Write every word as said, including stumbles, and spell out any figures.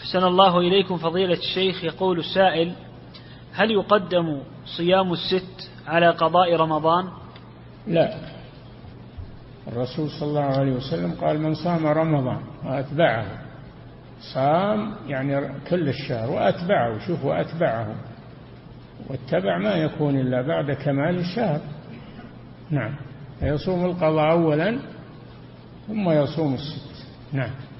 أحسن الله إليكم فضيلة الشيخ. يقول السائل: هل يقدم صيام الست على قضاء رمضان؟ لا، الرسول صلى الله عليه وسلم قال: من صام رمضان وأتبعه، صام يعني كل الشهر وأتبعه، شوف وأتبعه، واتبع ما يكون إلا بعد كمال الشهر. نعم، يصوم القضاء أولا ثم يصوم الست. نعم.